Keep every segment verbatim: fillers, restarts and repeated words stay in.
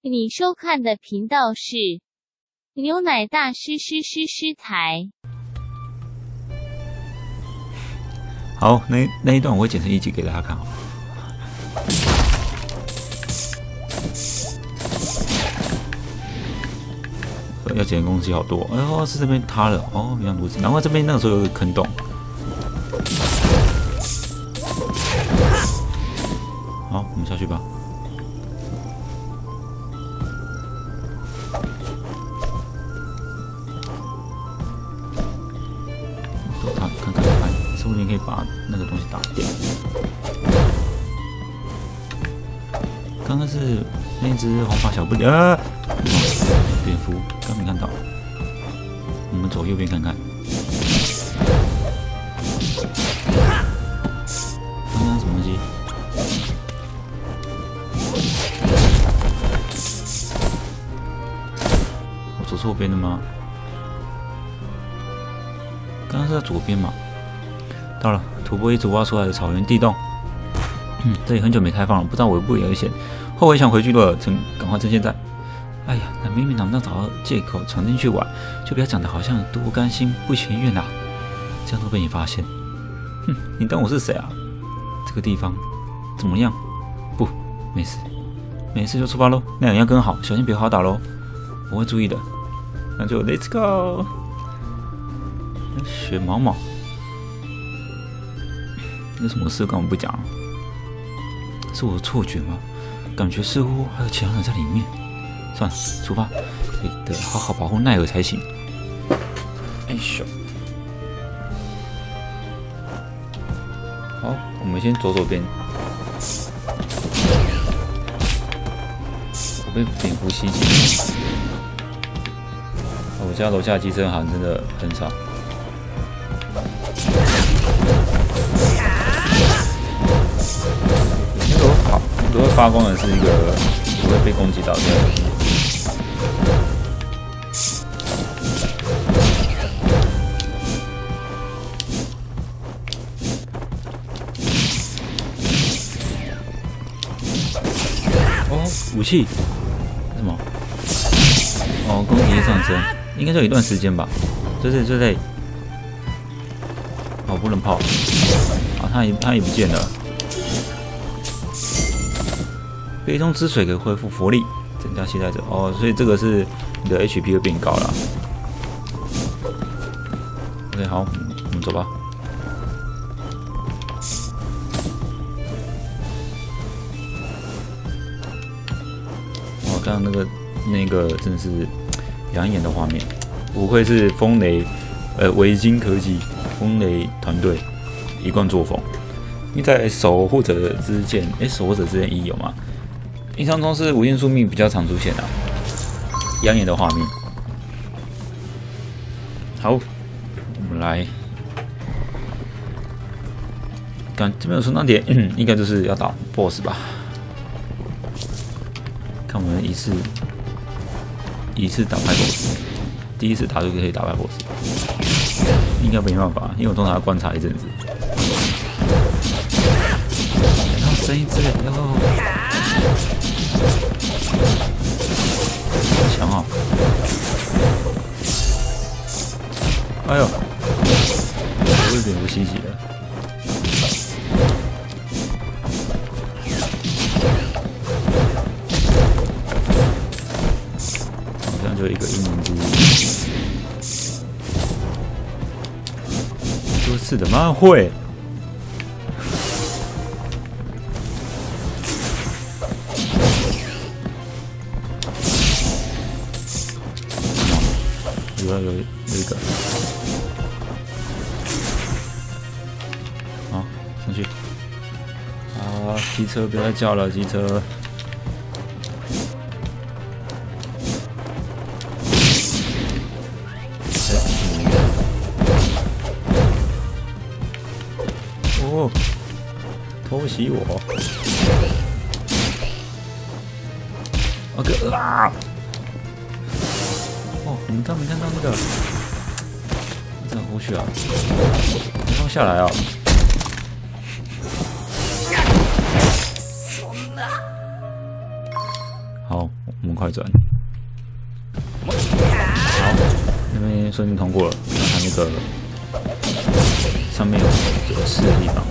你收看的频道是牛奶大师师师师台。 好，那那一段我会剪成一集给大家看。要剪的东西好多，哎呦，是这边塌了哦，原来如此，难怪这边那个时候有个坑洞。好，我们下去吧。躲它，看看看，说不定可以把那个东西打掉。刚刚是那只黄发小不啊，蝙蝠，刚没看到。我们走右边看看。刚刚什么东西？我走错边了吗？刚刚是在左边嘛？到了，土拨一直挖出来的草原地洞。嗯，这里很久没开放了，不知道危不危险。后悔想回去了，趁赶快趁现在。哎呀，那明明咱们要找到借口闯进去玩，就不要讲的好像多甘心不情愿啊，这样都被你发现。哼，你当我是谁啊？这个地方怎么样？不，没事，没事就出发喽。那两样跟好，小心别滑倒喽。我会注意的。那就 Let's go。雪毛毛，有什么事跟我不讲？是我的错觉吗？感觉似乎还有其他人在里面。算了，出发，得好好保护奈尔才行。哎咻！好，我们先走走边。我被蝙蝠袭击。我家楼下机车行真的很少。那个好，如果发光的是一个不会被攻击到的。哦，武器什么？哦，攻击上升，应该就有一段时间吧。就这就这。哦，不能泡。啊，他也他也不见了。杯中之水可以恢复佛力，增加携带者。哦，所以这个是你的 H P 会变高了。OK， 好，我们走吧。哦，刚刚那个那个真是养眼的画面，不愧是风雷呃维京科技风雷团队一贯作风。因为在守护者之剑，哎，守护者之剑一有吗？印象中是无限宿命比较常出现的、啊，养眼的画面。好，我们来看这边有存档点，嗯，应该就是要打 B O S S 吧？看我们一次一次打败 B O S S， 第一次打就可以打败 B O S S， 应该没办法，因为我通常要观察一阵子。然后声音之类的，哦。好强啊！哎呦，我有点不稀奇了。好像就一个一名之一。多次的吗？会。有有有一个，好上去。啊，机车不要再叫了，机车。哦，偷袭我！啊哥啊！哦，你们刚没看到那个？这样过去啊？你放下来啊！好， 我们快转。好，那边顺利通过了，看那个上面有有刺的地方。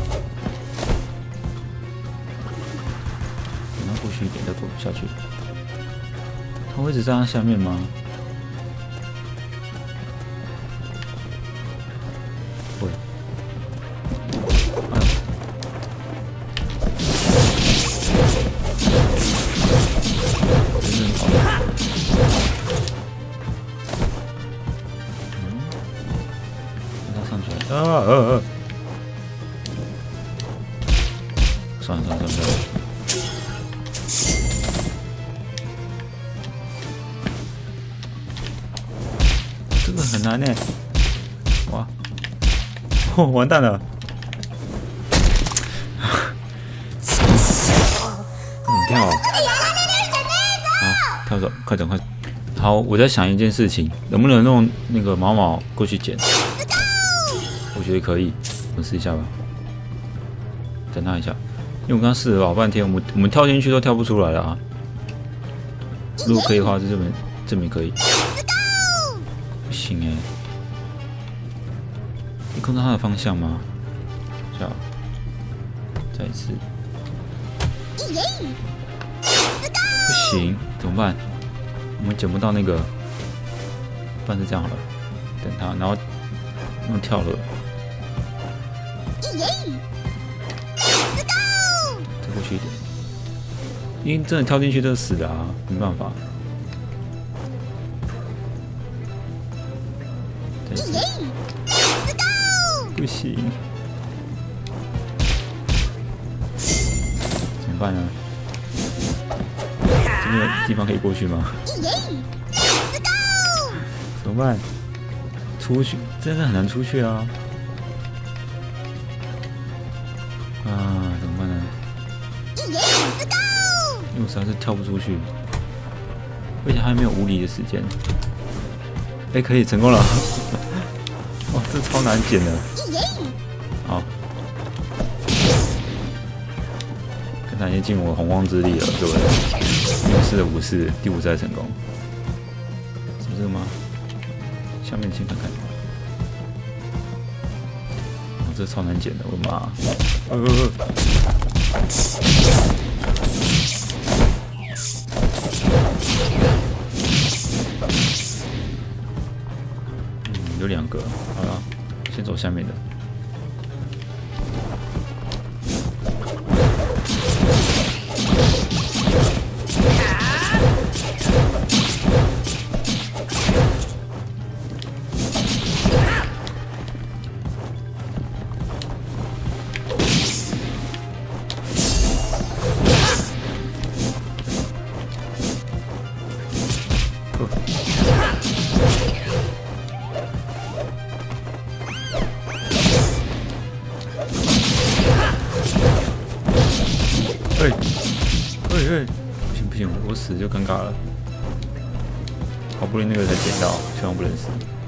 等它过去一点再走下去。它会一直在它下面吗？会。啊啊啊啊！算了算了算了，这个很难呢。哇！哦，完蛋了！怎么跳啊？好，跳走，快点快点！好，我在想一件事情，能不能用那个毛毛过去捡？我觉得可以，我们试一下吧。等他一下，因为我刚刚试了老半天，我们我们跳进去都跳不出来了啊。如果可以的话，就证明证明可以。不行哎、欸，你控制它的方向吗？这样，再一次。不行，怎么办？我们捡不到那个，不然是这样好了，等他，然后用跳了。再过去一点，因为真的跳进去就死了啊，没办法。再一次，不行，怎么办呢？这边有地方可以过去吗？怎么办？出去真的很难出去啊！啊，怎么办呢？因为我实在是跳不出去，而且还没有无理的时间。哎、欸，可以成功了！哇，这超难捡的。好，刚才已经尽我洪荒之力了，对不对？五四的五四，第五次成功。是这个吗？下面先看看。哦、这超难捡的，我的妈！呃呃呃嗯，有两个，好了，先走下面的。哎，哎哎，不行不行，我死就尴尬了。好不容易那个才捡到，千万不能死。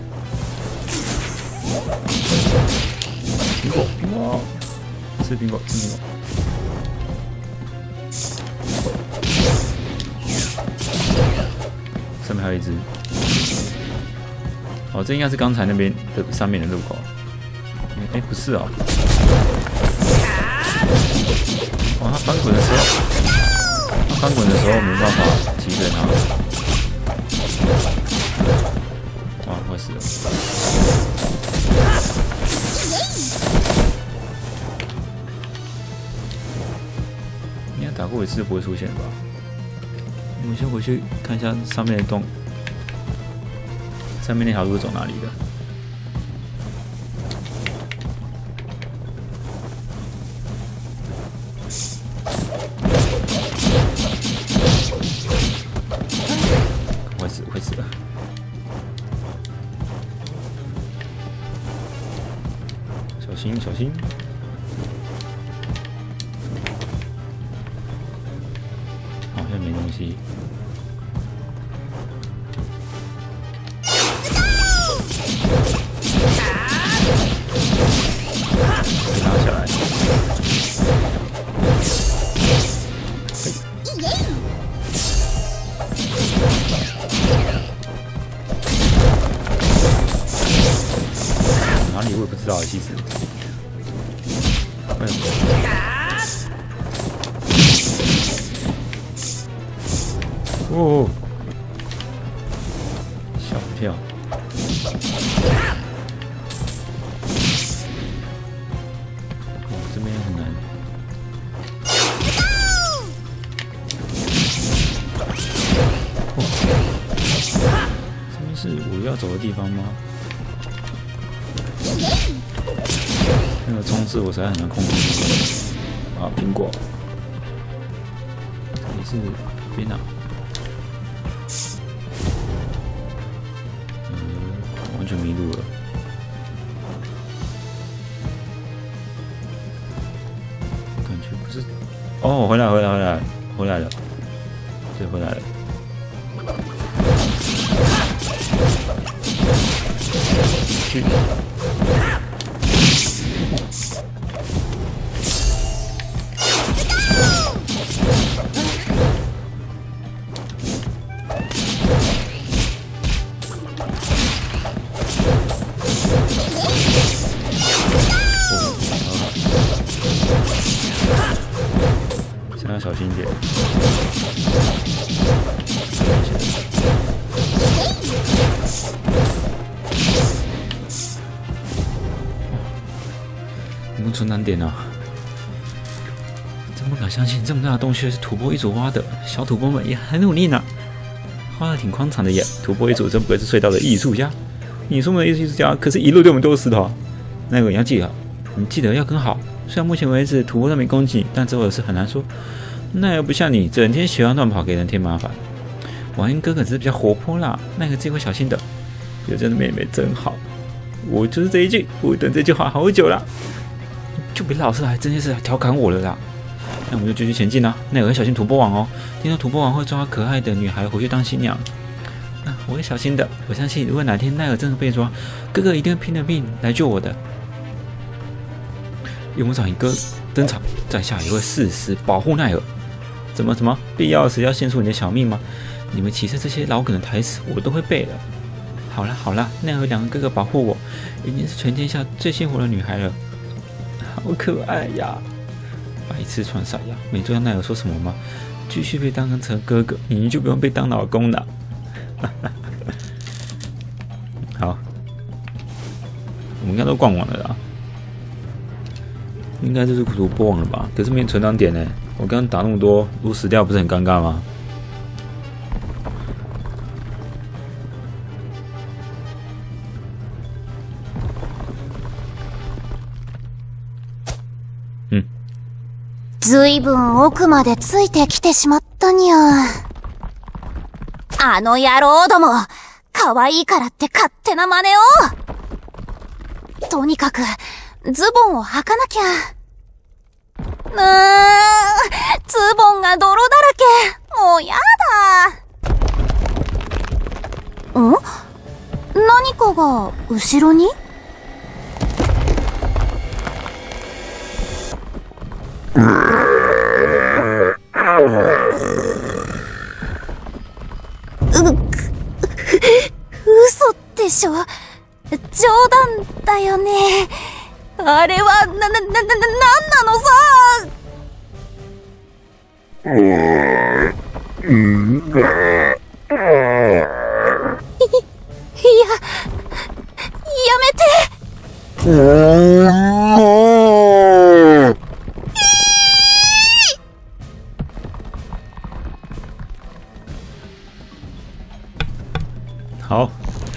苹果，苹果，吃苹果，吃苹果。上面还有一只。哦，这应该是刚才那边的上面的入口。哎、欸，不是哦。哦，他翻滚的时候，他翻滚的时候没办法击碎他。哇，快死了！应该打过一次就不会出现吧？我们先回去看一下上面的洞，上面那条路是走哪里的？快死，快死了！小心，小心！好像没东西。被拉下来。 快点！哦，小跳。哦，这边很难。哦，这边是我要走的地方吗？那个冲刺我实在很难控制。啊，苹果，这里是哪边啊？嗯，完全迷路了。感觉不是。哦，回来，回来，回来，回来了。对，回来了。去。现在要小心一点。你们存难点啊！真不敢相信，这么大的洞穴是土拨一族挖的，小土拨们也很努力呢，花的挺宽敞的耶。土拨一族真不愧是隧道的艺术家。你说的艺术家可是一路对我们都是石头。那个你要记得，你记得要跟好。虽然目前为止土拨都没攻击，但之后的事很难说。奈何不像你，整天喜欢乱跑，给人添麻烦。王英哥哥只是比较活泼啦，奈何自己会小心的。有这样的妹妹真好。我就是这一句，我等这句话好久了。就别老是来这件事来调侃我了啦。那我们就继续前进啦。奈何要小心土拨王哦，听说土拨王会抓可爱的女孩回去当新娘。啊，我会小心的。我相信，如果哪天奈何真的被抓，哥哥一定会拼了命来救我的。幽魔长一哥登场，在下也会誓死保护奈何。怎么怎么必要时要献出你的小命吗？你们骑士这些老梗的台词我都会背了。好了好了，奈何两个哥哥保护我，已经是全天下最幸福的女孩了。好可爱呀！白痴穿傻呀！没注意到奈何说什么吗？继续被当成哥哥，你就不用被当老公了。好，我们应该都逛完了啦。应该就是土拨王了吧？可是没存档点呢。我刚刚打那么多，如果死掉不是很尴尬吗？うん。 ずいぶん奥までついてきてしまったにゃ。あの野郎ども、可愛いからって勝手な真似を。とにかく、ズボンを履かなきゃ。うーん、ズボンが泥だらけ。もうやだ。ん？何かが後ろに？嘘でしょ？冗談だよね。あれは、な、な、な、な、なんなのさ。い、いや、やめて。 好，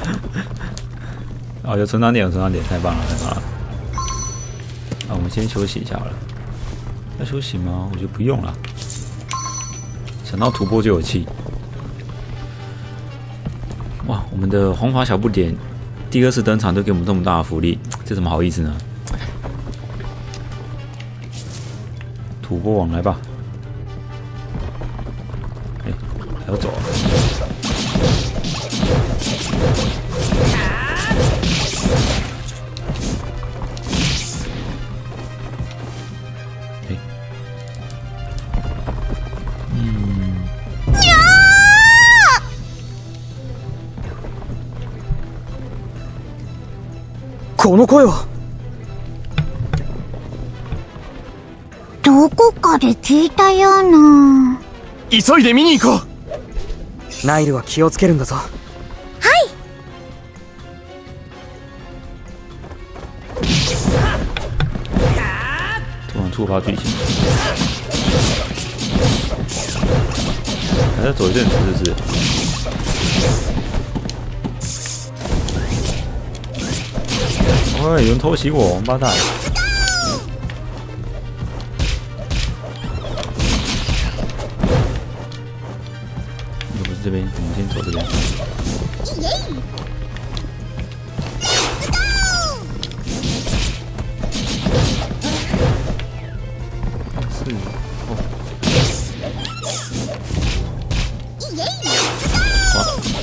哦，有存档点，有存档点，太棒了，太棒了。啊，我们先休息一下好了。要休息吗？我觉得不用了。想到土拨就有气。哇，我们的红发小不点第二次登场就给我们这么大的福利，这怎么好意思呢？土拨王来吧。哎、欸，还要走啊？ この声はどこかで聞いたような。 急いで見に行こう。 ナイルは気をつけるんだぞ。 はい。 突然触发剧情，还在走一阵子，是不是？喂，有人偷袭我，王八蛋！又不是这边，我们先走这边。是哦。哇！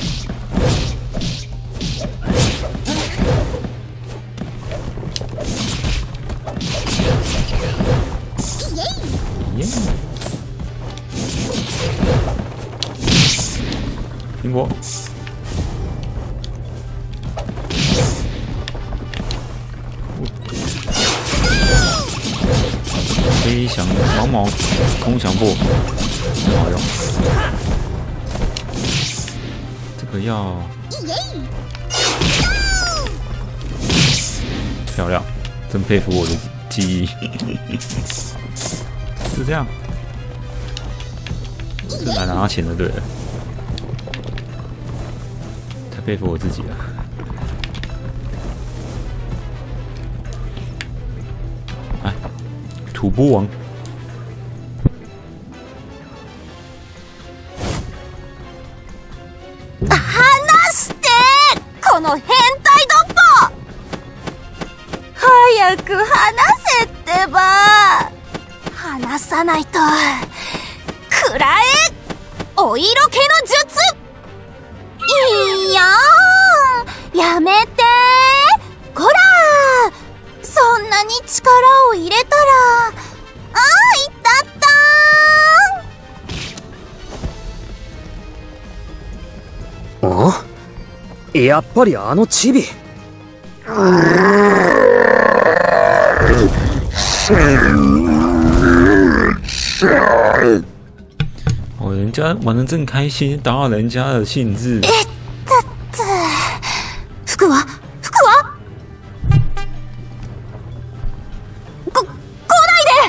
耶！苹果。飞翔毛毛空降步真好用，这个要漂亮，真佩服我的记忆。是这样，是来拿钱的，对了，太佩服我自己了。来，土波王。 離してこの変態ドッポ。早く離せってば。離さないとくらえお色気の術。いいやん、やめてこら。そんなに力を入れたら、ああ、いったったーん。 あ、やっぱりあのチビ。 哦，人家玩得正开心，打扰人家的兴致。 えったって。服は服はこ、来ない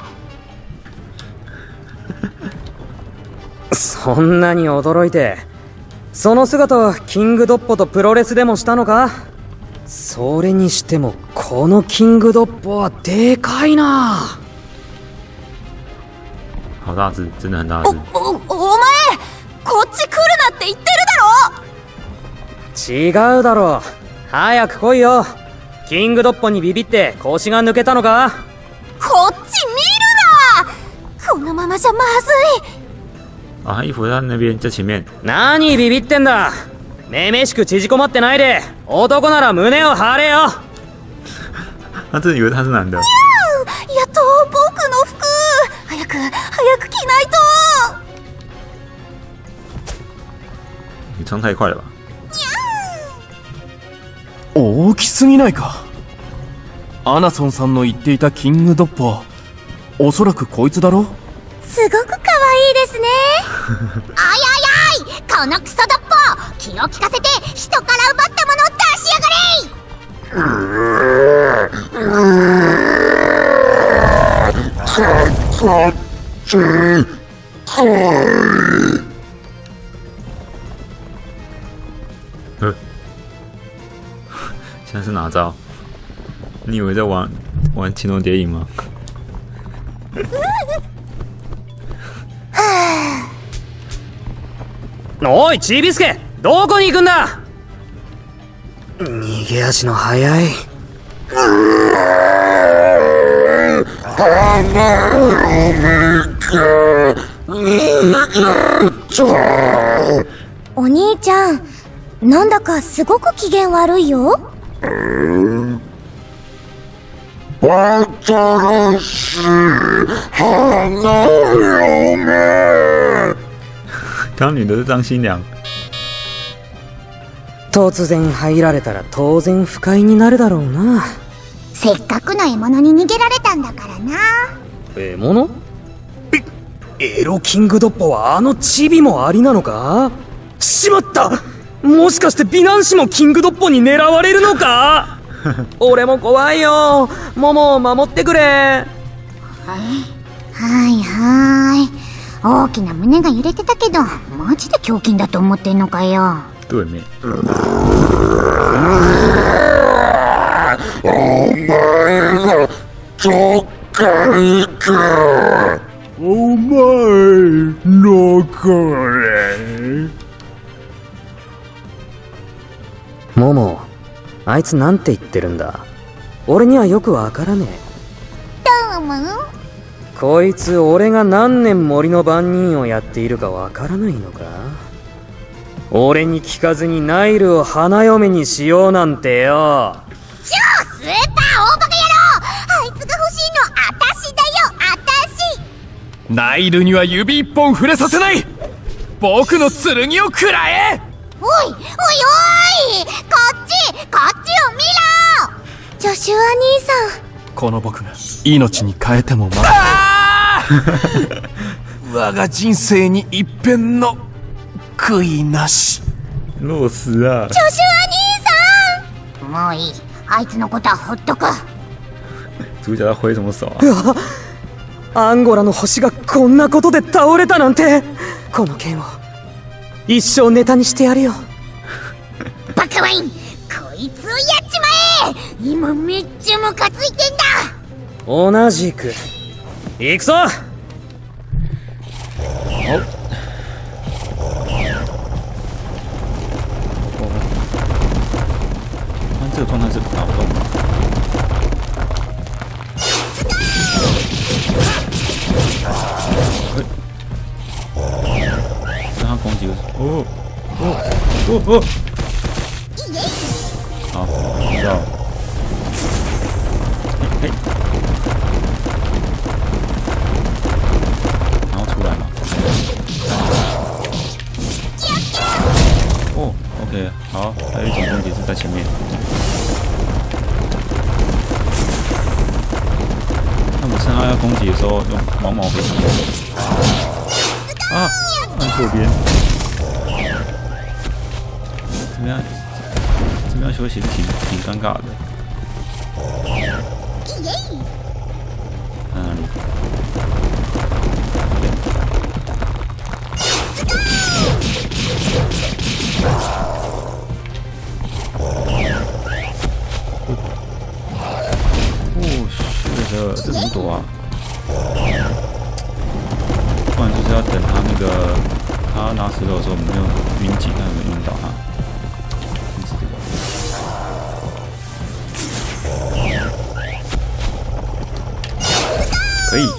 で。 そんなに驚いて、その姿はキングドッポとプロレスでもしたのか？それにしてもこのキングドッポはでかいな。 好大只，真的很大只。 お、お、お前こっち来るなって言ってるだろ。 違うだろう。早く来いよ。キングドッポにビビって腰が抜けたのか？ こっち見るな。このままじゃまずい。 啊，衣服在那边，在前面。 何ビビってんだ。めめしく縮こまってないで。男なら胸を張れよ。 他真的以为他是男的。 やっと僕の服。早く早く着ないと。 你穿太快了吧？ 大きすぎないか。アナソンさんの言っていたキングドッポ、おそらくこいつだろ。 すごく可愛いですね。おいおいおい、このクソドッポ、気を利かせて人から奪ったものを出しやがれ。 呃，现在是哪招？你以为在玩玩青龙谍影吗？ おいちびすけ、どこに行くんだ。逃げ足の速い。 お兄ちゃん、なんだかすごく機嫌悪いよ。 新しい花嫁。 刚女的是张新娘。 突然入られたら当然不快になるだろうな。 せっかくの獲物に逃げられたんだからな。 獲物？エロキングドッポはあのチビもありなのか？しまった！もしかして美男子もキングドッポに狙われるのか？俺も怖いよ。モモを守ってくれ。 はいはい。大きな胸が揺れてたけど、マジで胸筋だと思ってんのかよ。 对面。 お前らどっか行く。お前のこれ。 モモ、あいつなんて言ってるんだ？俺にはよくわからねえ。 どう思う？ こいつ俺が何年森の番人をやっているかわからないのか？俺に聞かずにナイルを花嫁にしようなんてよ。 超スーパー大バカ野郎！あいつが欲しいのあたしだよ、あたし！ ナイルには指一本触れさせない。僕の剣を食らえ。 おいおいおい、こっちこっちを見ろ！ジョシュア兄さん、 この僕が命に変えてもまだ我が人生に一片の悔いなし。 落死啊！ ジョシュア兄さん、もういい、あいつのことはほっとく。 主角在挥什么手啊？ アンゴラの星がこんなことで倒れたなんて。この剣を一生ネタにしてやるよ。 バカワイン、こいつをやっちまえ！今めっちゃムカついてんだ。 同じく行くぞ。 好，按这个状态是打不动的。让他攻击哦哦哦哦！好，知道了。嘿嘿，然后出来嘛。哦 ，OK， 好，还有一种攻击是在前面。那我趁他要攻击的时候，用毛毛飞上啊，按左边。这边这边休息是挺挺尴尬的。在哪里？哦，是的，这怎么躲啊？不然就是要等他那个他拿石头的时候，我们用晕井，看有没有晕到他。可以。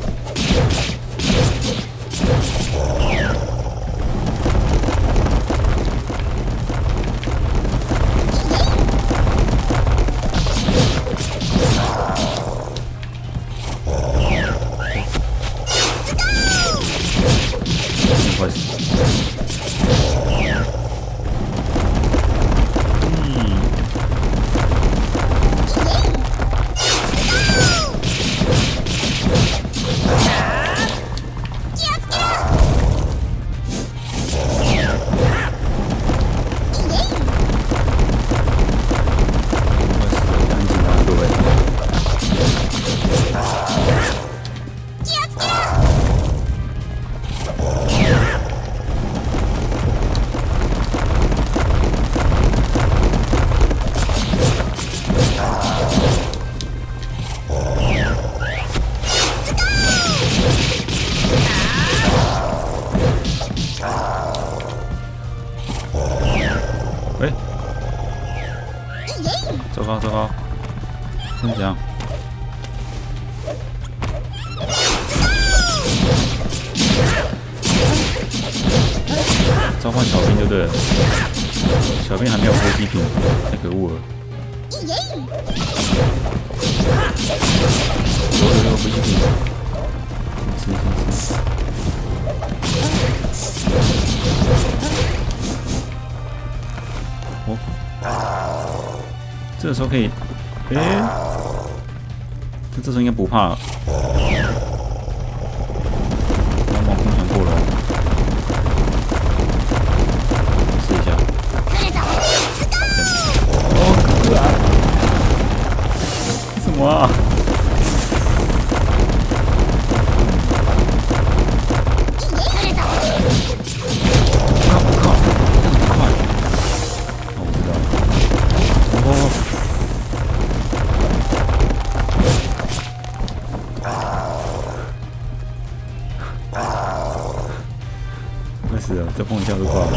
不好意思。嗯。喂，糟糕糟糕，怎么讲？召唤小兵就对了，小兵还没有飞机品，太可恶了。有有有飞机品，吃吃吃。哦，这个时候可以，诶、欸，这这时候应该不怕了。 哇！是啊，再碰一下就挂了。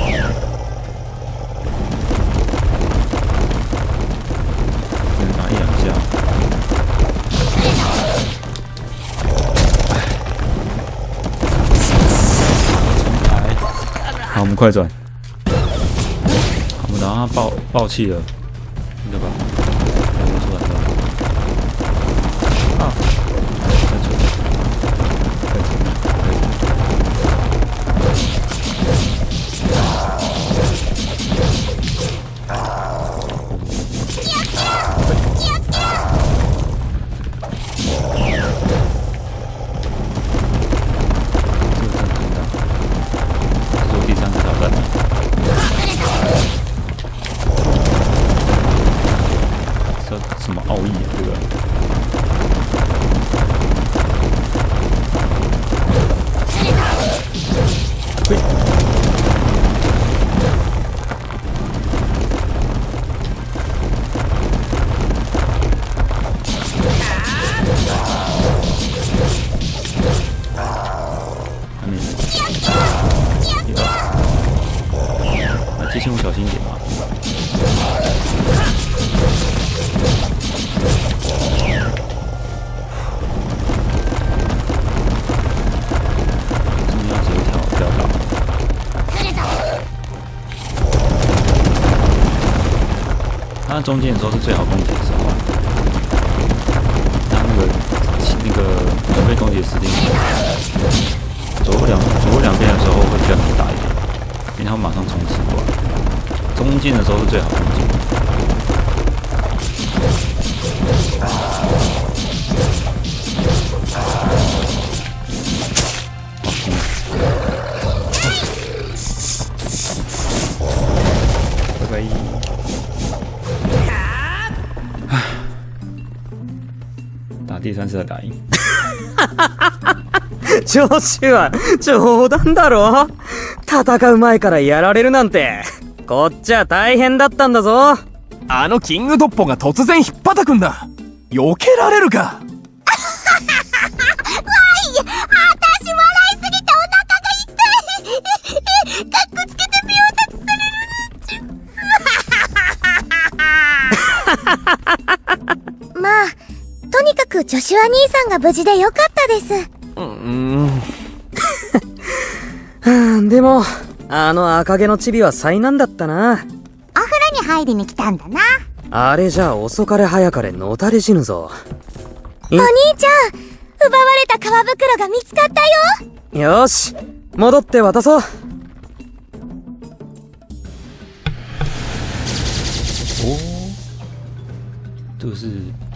只能打一两下。重来。好，我们快转。我们等他爆爆气了，对吧？我出来了。啊！快出！快出！什么奥义啊？这个嘿，还没死。啊，机器人小心一点啊！它中间的时候是最好攻击的时候，它那个那个准备攻击的时间，左右两左右两边的时候会比较难打一点，因为它马上冲刺过来。中间的时候是最好攻击。拜拜。打第三次的打赢。 ジョシュア、冗談だろ？戦う前からやられるなんて、こっちは大変だったんだぞ。 あのキングドッポが突然ひっぱたくんだ。避けられるか。わい、私笑いすぎてお腹が痛い。かっこつけて秒殺されるなんて。まあ、とにかくジョシュア兄さんが無事でよかったです。 うーん。でも、あの赤毛のチビは災難だったな。 お風呂に入りに来たんだな。 あれじゃあ遅かれ早かれのたれ死ぬぞ。 お兄ちゃん、奪われた革袋が見つかったよ。 よし、戻って渡そう。 哦，这个是，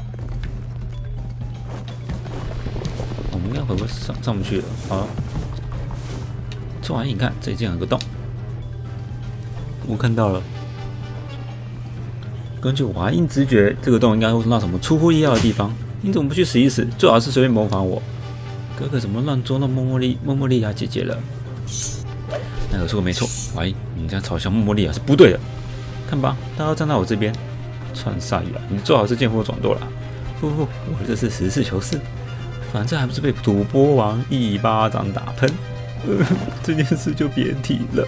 我们应该回不上上不去了。好了，这玩意你看，这里竟然有个洞，我看到了。根据瓦印直觉，这个洞应该会到什么出乎意料的地方。你怎么不去试一试？最好是随便模仿我。哥哥怎么乱捉弄莫莫莉莫莫莉亚姐姐了？那个说的没错，瓦印，你这样嘲笑莫莫莉亚是不对的。看吧，大家都站在我这边。川萨亚，你最好是见风转舵了。不不，我这是实事求是。反正还不是被土波王一巴掌打喷，呃，这件事就别提了。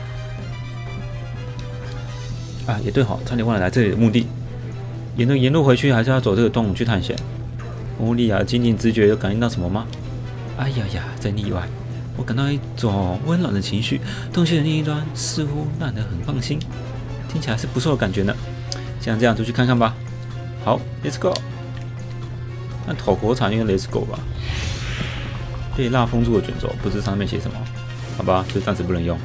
啊，也对哈，差点忘了来这里的目的。沿路沿路回去，还是要走这个洞去探险。莫莉亚精灵直觉有感应到什么吗？哎呀呀，真意外！我感到一种温暖的情绪，洞穴的另一端似乎让人很放心，听起来是不错的感觉呢。像这样就去看看吧。好 ，Let's go。那头国产应该 Let's go 吧？被蜡封住的卷轴，不知上面写什么？好吧，就暂时不能用。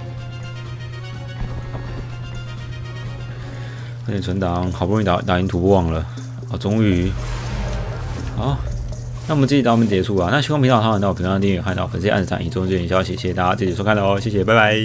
快点存档，好不容易打打赢土波王了，哦，终于。好，那我们这集到我们结束啊。那希望频道好，那我频道订阅，看到粉丝按赞，以中这点消息，谢谢大家这集收看了哦，谢谢，拜拜。